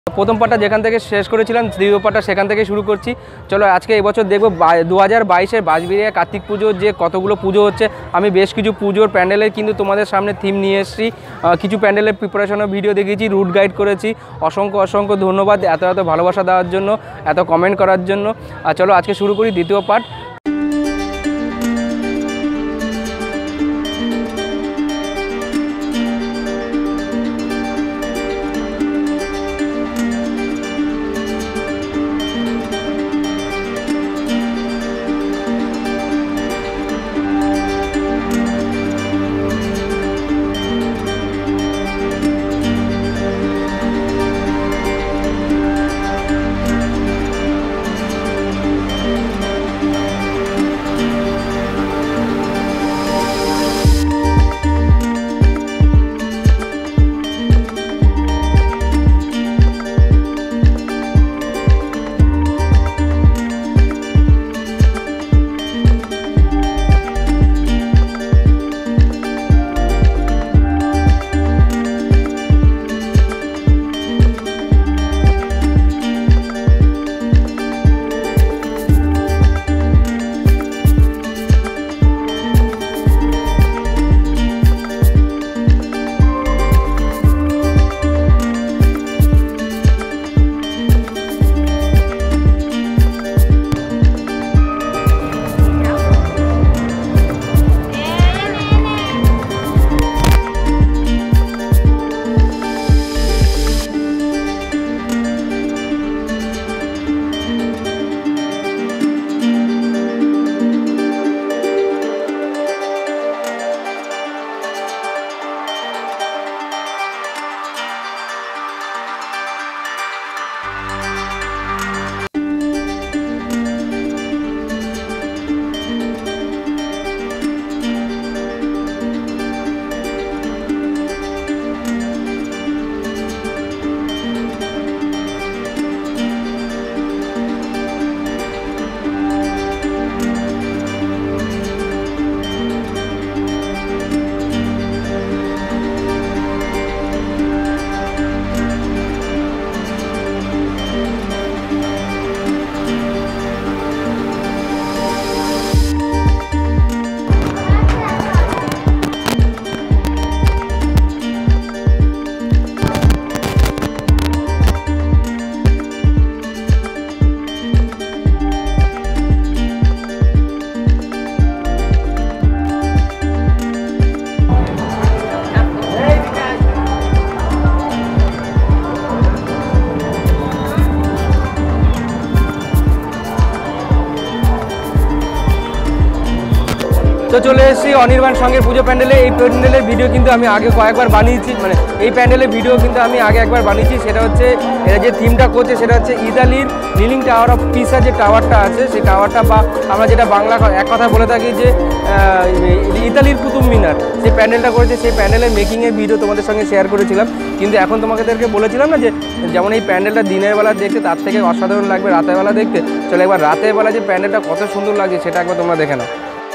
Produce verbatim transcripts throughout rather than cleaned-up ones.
প্রথম পার্টটা যেখান থেকে শেষ করেছিলাম দ্বিতীয় পার্টটা সেখান থেকে শুরু করছি। চলো আজকে এবছর দেখবো দু হাজার বাইশের বাঁশবেরিয়া কার্তিক পুজোর যে কতগুলো পুজো হচ্ছে। আমি বেশ কিছু পুজোর প্যান্ডেলের কিন্তু তোমাদের সামনে থিম নিয়ে এসেছি, কিছু প্যান্ডেলের প্রিপারেশনের ভিডিও দেখিয়েছি, রুট গাইড করেছি। অসংখ্য অসংখ্য ধন্যবাদ এত এত ভালোবাসা দেওয়ার জন্য, এত কমেন্ট করার জন্য। আর চলো আজকে শুরু করি দ্বিতীয় পার্ট। তো চলে এসেছি অনির্বাণ সঙ্গের পুজো প্যান্ডেলে। এই প্যান্ডেলের ভিডিও কিন্তু আমি আগে কয়েকবার বানিয়েছি, মানে এই প্যান্ডেলের ভিডিও কিন্তু আমি আগে একবার বানিয়েছি। সেটা হচ্ছে এরা যে থিমটা করছে সেটা হচ্ছে ইতালির লিলিং টাওয়ার অফ পিসা যে টাওয়ারটা আছে, সেই টাওয়ারটা বা আমরা যেটা বাংলা এক কথা বলে থাকি যে ইতালির কুতুব মিনার, সেই প্যান্ডেলটা করেছে। সেই প্যান্ডেলের মেকিংয়ের ভিডিও তোমাদের সঙ্গে শেয়ার করেছিলাম। কিন্তু এখন তোমাদেরকে বলেছিলাম না যে যেমন এই প্যান্ডেলটা দিনের বেলা দেখতে তার থেকে অসাধারণ লাগবে রাতের বেলা দেখতে। চলো একবার রাতের বেলা যে প্যান্ডেলটা কত সুন্দর লাগছে সেটা একবার তোমরা দেখে নাও।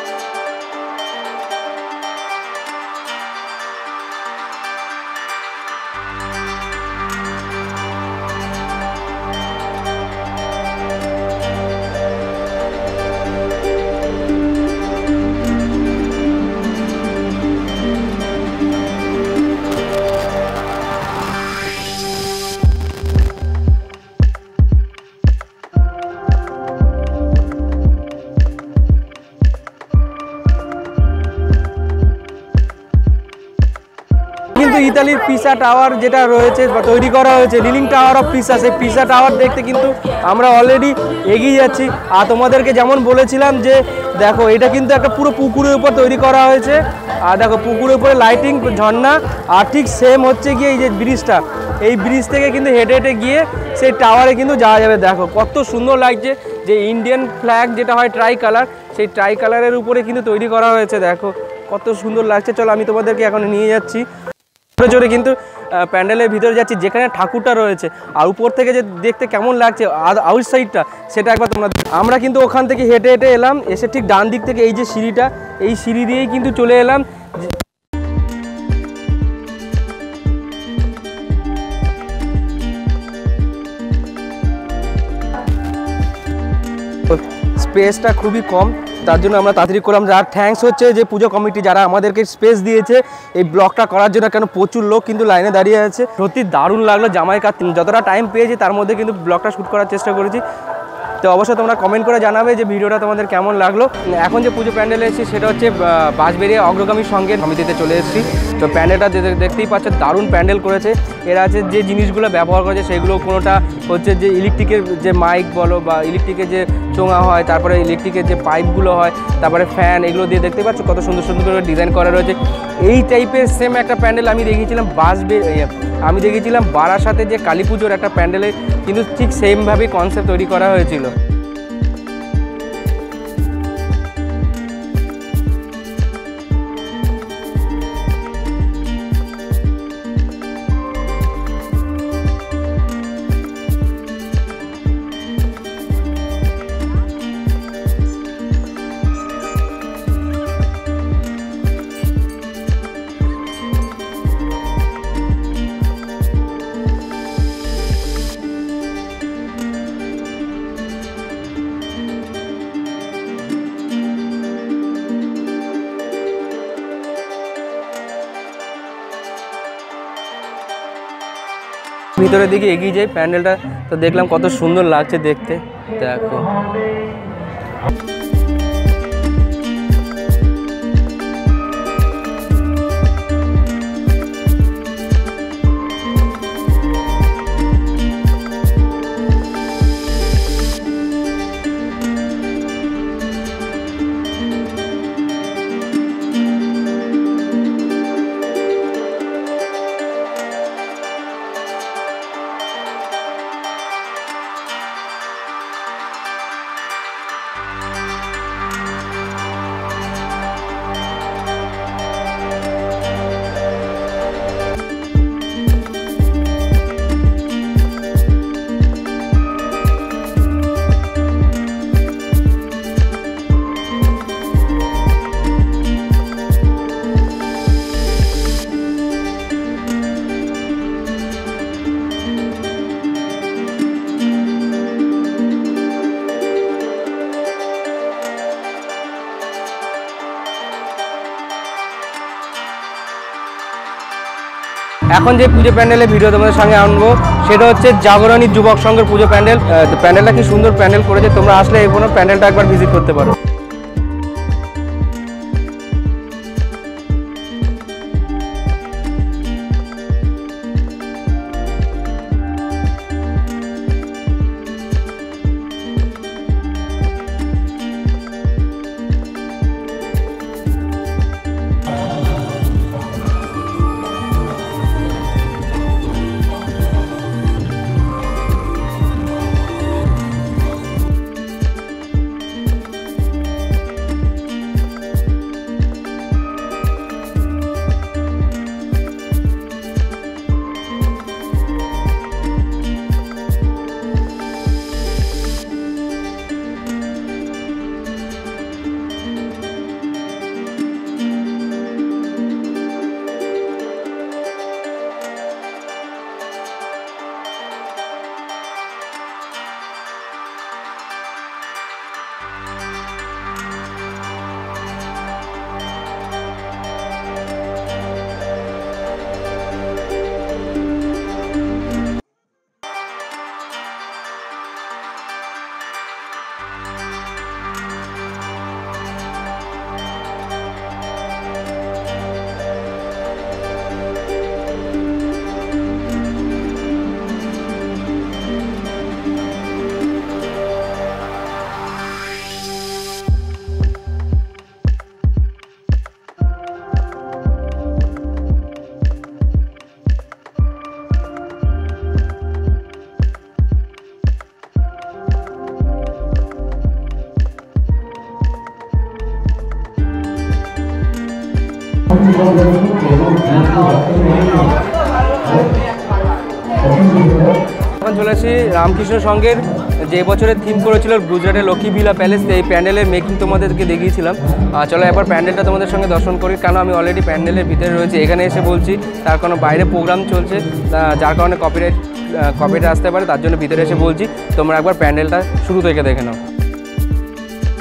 ইতালির পিসা টাওয়ার যেটা রয়েছে বা তৈরি করা হয়েছে লিলিং টাওয়ার অফ পিসা, সেই পিসা টাওয়ার দেখতে কিন্তু আমরা অলরেডি এগিয়ে যাচ্ছি। আর তোমাদেরকে যেমন বলেছিলাম যে দেখো এটা কিন্তু একটা পুরো পুকুরের উপর তৈরি করা হয়েছে। আর দেখো পুকুরের উপরে লাইটিং ঝর্ণা, আর ঠিক সেম হচ্ছে গিয়ে এই যে ব্রিজটা, এই ব্রিজ থেকে কিন্তু হেঁটে হেঁটে গিয়ে সেই টাওয়ারে কিন্তু যাওয়া যাবে। দেখো কত সুন্দর লাগছে, যে ইন্ডিয়ান ফ্ল্যাগ যেটা হয় ট্রাই কালার, সেই ট্রাই কালারের উপরে কিন্তু তৈরি করা হয়েছে। দেখো কত সুন্দর লাগছে। চলো আমি তোমাদেরকে এখন নিয়ে যাচ্ছি জোরে কিন্তু প্যান্ডেলের ভিতরে যাচ্ছি যেখানে ঠাকুরটা রয়েছে, আর উপর থেকে যে দেখতে কেমন লাগছে আউটসাইডটা সেটা একবার তোমরা। আমরা কিন্তু ওখান থেকে হেঁটে হেঁটে এলাম, এসে ঠিক ডান দিক থেকে এই যে সিঁড়িটা, এই সিঁড়ি দিয়েই কিন্তু চলে এলাম। স্পেসটা খুবই কম, তার জন্য আমরা তাড়াতাড়ি করলাম। আর থ্যাঙ্কস হচ্ছে যে পুজো কমিটি যারা আমাদেরকে স্পেস দিয়েছে এই ব্লগটা করার জন্য, কেন প্রচুর লোক কিন্তু লাইনে দাঁড়িয়ে আছে। সত্যি দারুণ লাগলো জামাই কার্তিক, যতটা টাইম পেয়েছি তার মধ্যে কিন্তু ব্লগটা শ্যুট করার চেষ্টা করেছি। তো অবশ্যই তোমরা কমেন্ট করে জানাবে যে ভিডিওটা তোমাদের কেমন লাগলো। এখন যে পুজো প্যান্ডেলে এসেছি সেটা হচ্ছে বাঁশবেরিয়া অগ্রগামী সঙ্গের সমিতিতে চলে এসেছি। তো প্যান্ডেলটা দেখতেই পাচ্ছ দারুণ প্যান্ডেল করেছে এরা। আছে যে জিনিসগুলো ব্যবহার করেছে সেগুলো কোনোটা হচ্ছে যে ইলেকট্রিকের যে মাইক বলো বা ইলেকট্রিকের যে চোঙা হয়, তারপরে ইলেকট্রিকের যে পাইপগুলো হয়, তারপরে ফ্যান, এগুলো দিয়ে দেখতে পাচ্ছ কত সুন্দর সুন্দর করে ডিজাইন করা রয়েছে। এই টাইপের সেম একটা প্যান্ডেল আমি দেখিয়েছিলাম বাঁশবেরিয়া, আমি দেখেছিলাম বারাসাতে যে কালী পুজোর একটা প্যান্ডেলে, কিন্তু ঠিক সেমভাবেই কনসেপ্ট তৈরি করা হয়েছিল। ভিতরের দিকে এগিয়ে যাই প্যান্ডেলটা, তো দেখলাম কত সুন্দর লাগছে দেখতে। দেখো এখন যে পুজো প্যান্ডেলের ভিডিও তোমাদের সঙ্গে আনবো সেটা হচ্ছে জাগরণী যুবক সংঘের পুজো প্যান্ডেল। প্যান্ডেলটা কি সুন্দর প্যান্ডেল করেছে, তোমরা আসলে এই কোনো প্যান্ডেলটা একবার ভিজিট করতে পারো। এখন চলে আসি রামকৃষ্ণ সংঘের যে বছরের থিম করেছিল গুজরাটের লক্ষ্মী ভিলা প্যালেস, এই প্যান্ডেলের মেকিং তোমাদেরকে দেখিয়েছিলাম। চলো এবার প্যান্ডেলটা তোমাদের সঙ্গে দর্শন করি, কারণ আমি অলরেডি প্যান্ডেলের ভিতরে রয়েছে, এখানে এসে বলছি তার কারণ বাইরে প্রোগ্রাম চলছে, যার কারণে কপিরাইট কপিরাইট আসতে পারে, তার জন্য ভিতরে এসে বলছি তোমরা একবার প্যান্ডেলটা শুরু থেকে দেখে নাও।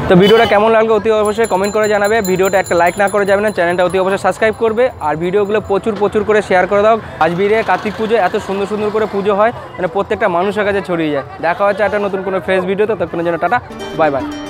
তো ভিডিওটা কেমন লাগলো অতি অবশ্যই কমেন্ট করে জানাবে। ভিডিওটা একটা লাইক না করে যাবে না, চ্যানেলটা অতি অবশ্যই সাবস্ক্রাইব করবে আর ভিডিওগুলো প্রচুর প্রচুর করে শেয়ার করে দাও। বাঁশবেড়িয়া কার্তিক পুজো এত সুন্দর সুন্দর করে পুজো হয়, মানে প্রত্যেকটা মানুষের কাছে ছড়িয়ে যায়। দেখা হচ্ছে একটা নতুন কোনো ফ্রেশ ভিডিও, তো ততক্ষণের জন্য টাটা, বাই বাই।